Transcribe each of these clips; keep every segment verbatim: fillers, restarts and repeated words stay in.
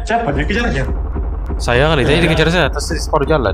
Siapa dia kejar aja? Saya kali tadi dikejar saya atas separuh jalan.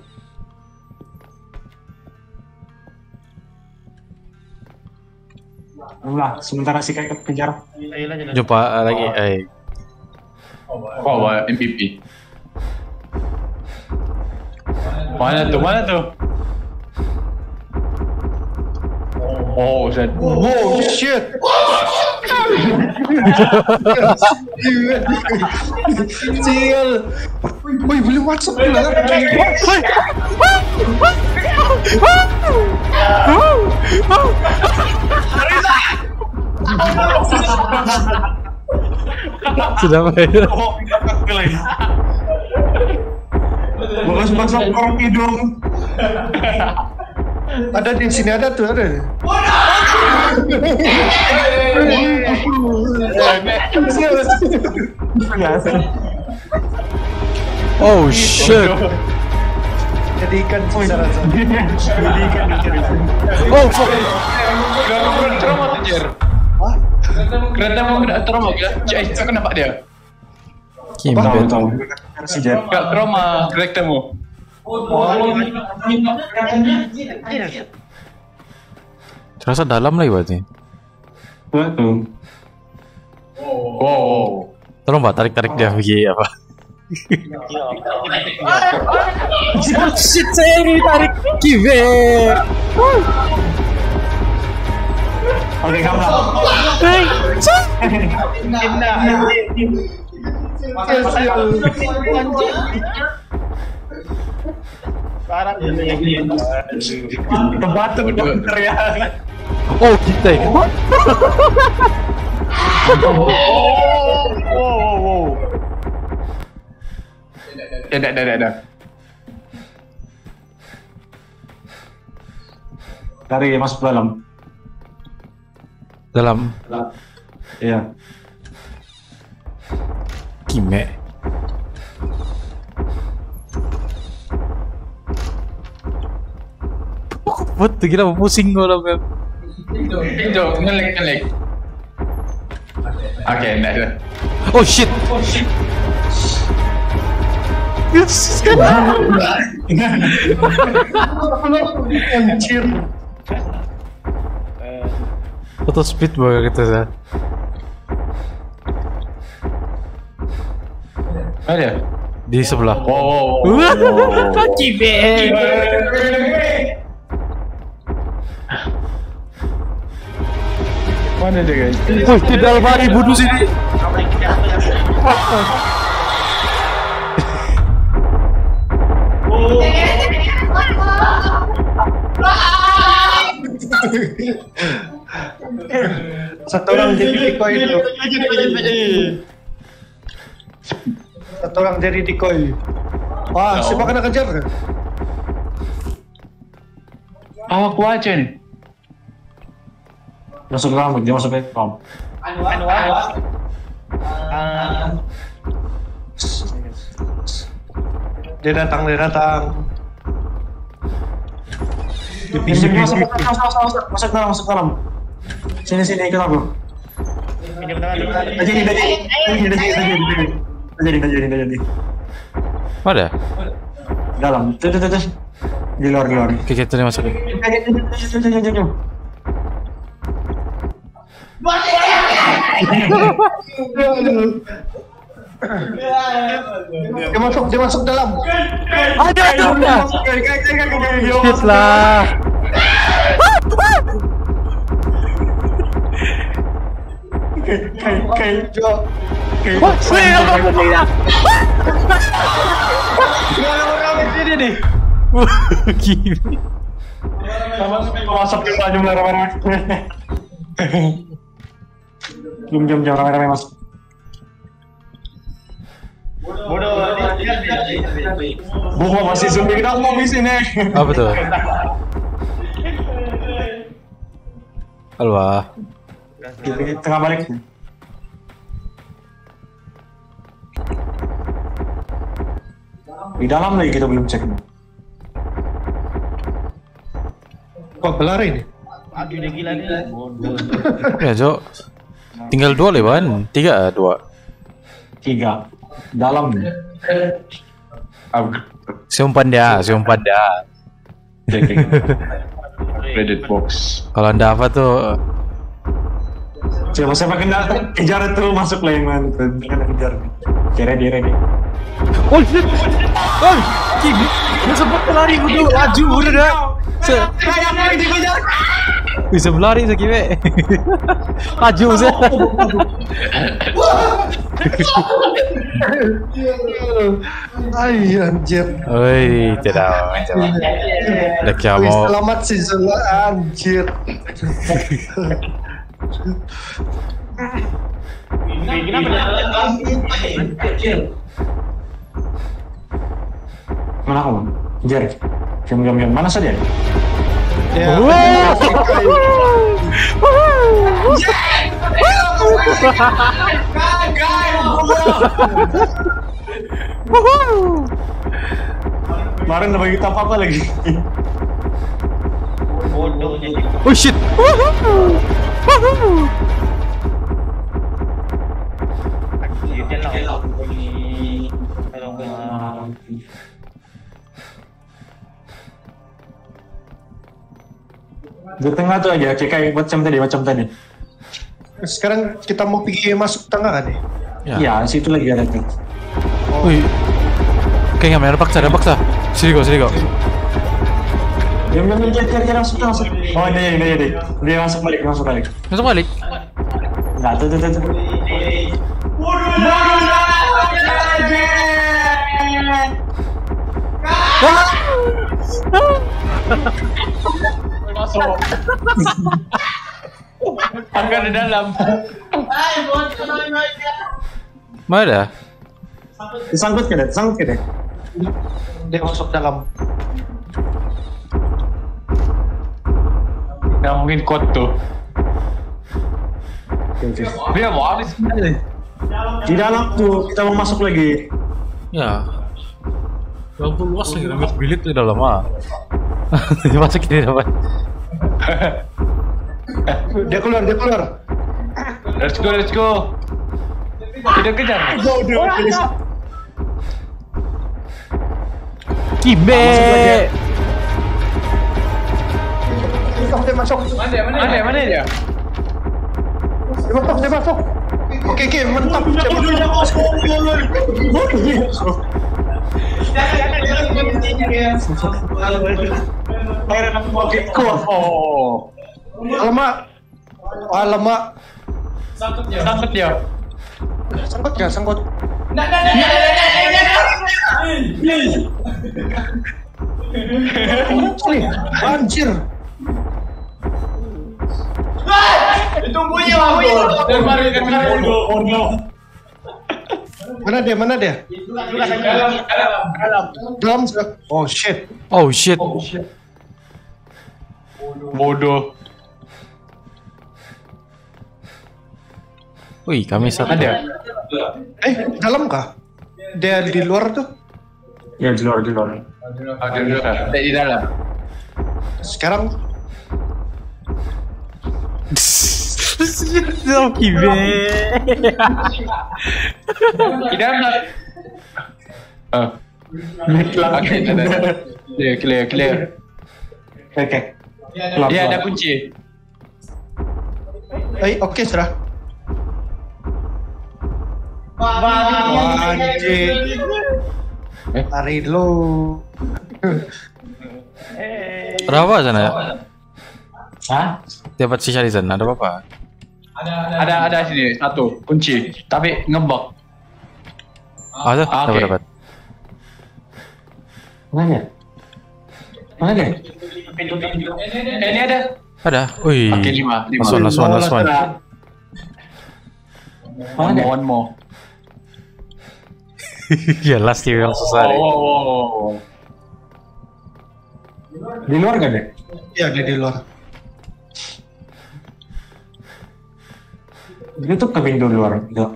Lah, sementara si Kai kejar. Jumpa lagi, eh. Oh, bawa M V P. Mana tuh? Mana tuh? Oh, shit. Oh shit. Sial. Woi, belum masuk pula. Sudah main. Bagus masuk orang hidung. Ada di sini, ada tuh, ada. Oh shit. Jadi ikan sasaran. Oh fuck. Kena trauma tuh, Jer. Hah? Kereta mau kena trauma gila. Cik, aku nampak dia. Kim Tahu tahu. Si Jet. Kena trauma keretamu. Terasa dalam lagi berarti. Betul. Wow. Tolong Pak tarik-tarik dia pergi apa? Oh shit, saya ditarik kive. Oke, kamu lah. Tempat dokter ya. Oh kita. Ada, ada, ada. Dari masuk dalam. Dalam Iya. Kime. What? Gila mau pusing gua lah. Itu, ngelik, ngelik. Oke, enggak ada. Oh shit. Oh shit. Yes. Anjir. Auto speed banget kita sah. Ada? Di sebelah. Wow, wow, wow. Kibe. Mana dia guys? Wah, tidak almari bunuh sini. Satu orang jadi decoy itu. Satu orang jadi decoy. Wah, siapa kena kejar? Ah, aku aja nih. Masuk ke dalam, dia masuk ke dalam. Dia datang, dia datang. Masuk, masuk, masuk, masuk, masuk, masuk dalam, masuk dalam. Sini, sini, ikut aku. Dah jadi, dah jadi, dah jadi, dah jadi, dah jadi, dah jadi, dah jadi, dah jadi. Ada? Dalam, tuh, tuh, tuh, tuh. Di luar, di luar. Oke, kita nih masuk. Dia masuk, dia masuk dalam. Ada, ada. Shit lah. Kai, kai, Jo. Wah, saya apa tidak? Orang di sini nih. Gini. masuk ke dalam jumlah ramai-ramai. Jom, jom, jom, ramai-ramai masuk. Bodoh, masih zombie kita mau di sini. Apa tuh? Alwah. Kita tengah balik. Di dalam lagi kita belum cek. Wah, pelari nih. Ya, Jo. Tinggal dua leban. Tiga, dua. Tiga. Dalam. Siumpan dia, siumpan dia. Checking. Credit box. Kalau anda apa tuh? Siapa siapa kena kejar itu masuk lah yang mana? Kena kejar. Kira dia ready. Oh shit! Oh, Kimi, dia sempat lari udah laju udah dah. Se, Kayak dikejar. bisa berlari se Kimi. Laju se. Ay, anjir. Oi, tidak, tidak. Dah kya Wih, mau. selamat sih Zula, anjir. Mana kamu? Kejar. Jam jam jam mana saja? Ya. Kemarin udah bagi apa apa lagi? Oh shit! Di tengah tuh aja, kayak macam tadi, macam tadi. Sekarang kita mau pergi masuk tengah kan nih? Ya. Iya, situ lagi ada tuh. Wih. Kayaknya main paksa, ada paksa. Sini kok, sini kok. Jam jam jam jam jam masuk masuk. Oh ini ini ini. Dia masuk balik, masuk balik. Masuk balik. Nggak tuh tuh tuh. tuh. Angkat di dalam. Mana ada? Disangkut ke deh, disangkut ke deh. Dia masuk dalam. Nggak mungkin kot tuh. Oke, oke. Dia mau habis sekali. Di dalam tuh kita mau masuk lagi. Ya. Ya ampun luas lagi, ngambil bilik di dalam ah. Masuk di dalam. Dia keluar, dia keluar. Let's go, let's go. Kita kejar. Kibe. Dia masuk, dia masuk. Mana, mana, mana dia? Dia masuk, dia masuk. Oke, oke, mantap. Dia masuk. Oh. Alamak. Alamak. Sangkut dia. Sangkut gak? Sangkut. Nih, anjir. Itu bunyi lah, dan mari dan mari. Mana dia? Mana dia? Dalam, dalam, dalam. Dalam sudah. Oh shit. Oh shit. Bodoh. Wih, kami satu. Ada. Eh, dalam kah? Dia di luar tuh. Ya di luar, di luar. Ada di dalam. Di dalam. Sekarang Oh, Kibe. Di dalam lah. Ah. Oke, clear, clear, clear. Oke. Dia ada kunci. eh oke sudah. Wah, Anjir. Lari dulu. Ada apa sana ya? Hah? Dapat sisa di sana, ada apa? Ada, ada sini satu kunci, tapi ngebok. Ada, Ah, dapat oke. dapat. Mana dia? Mana dia? Eh, ini ada. Ada. Wih. Oke, lima, lima. Last one, last one, last one. Mana One dia? more, one more. Ya last year yang susah deh. Oh, oh, oh. Di luar kan deh? Iya, dia di luar. Itu ke pintu luar. Gitu.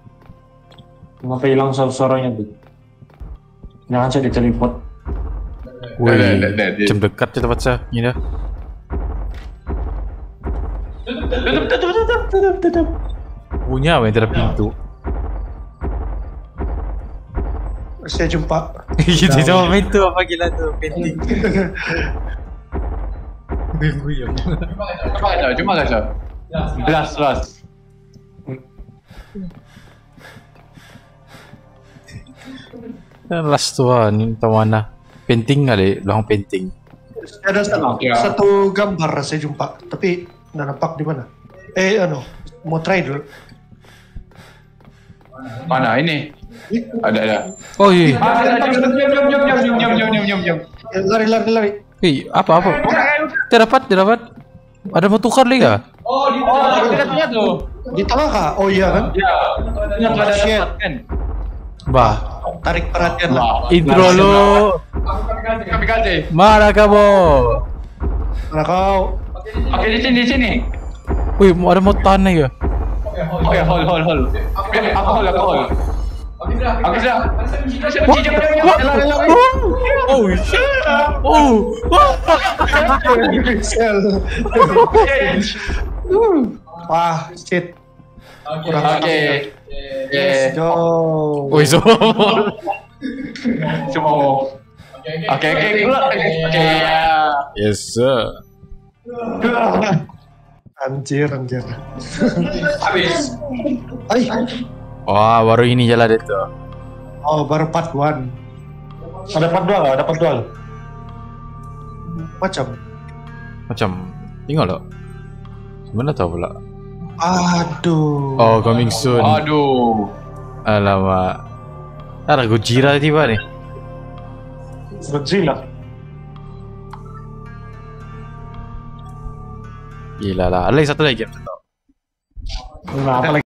Kenapa hilang suaranya tuh? Jangan saya ditelepon. Wih, Dah, dah, dah, dah. macam dekat je tempat saya. Ini dah. Tutup, tutup, tutup, tutup, tutup. Punya apa yang tidak pintu? Saya jumpa. Gitu sama main tu apa gila tu painting. Guyam. Cuma kaca, cuma kaca. Last, last. Last tu lah, ni tahu mana? Painting kali, long painting. Ada satu, Ya. satu gambar saya jumpa, tapi nggak nampak di mana. Eh, ano, mau try dulu. Mana ini? Ada, ada. Oh iya. Ah, ada, jom, jom, jom, jom, jom, jom, jom, jom, jom, jom. Eh, Lari, lari, lari. Hei, apa apa? Tidak dapat, tidak dapat. Ada mau tukar lagi kah? Oh, di Oh, dekat-dekat tu. Di tengah kah? Oh iya kan? Ya. Yang ada Shit. dapat kan? Bah, Tarik perhatian lah. Wah. intro lu. Kami kasih. Mana kamu? Mana kau? Oke, di sini, di sini. Wih, mau ada mau tanah ya? Oke, hold, hold, hold. Aku hold, aku hold. Aku sudah. Saya kunci jam lari, lari. Oh shit! Oh! Pixel. Wah, shit. Kurang Oke. Let's go. Wih, so. Semua. Oke, oke, keluar. Oke. Yes sir. Anjir, anjir. Habis. Ay, Wah, baru ini jalan itu. oh baru part one. Ada part dua nggak? Ada part dua. Macam. Macam, tengok lo. Mana tahu pula. Aduh. Oh, coming soon. Aduh. Alamak. Ada Gojira tiba nih. Godzilla. Gila lah. Ada lagi satu lagi game. Nah, apa lagi?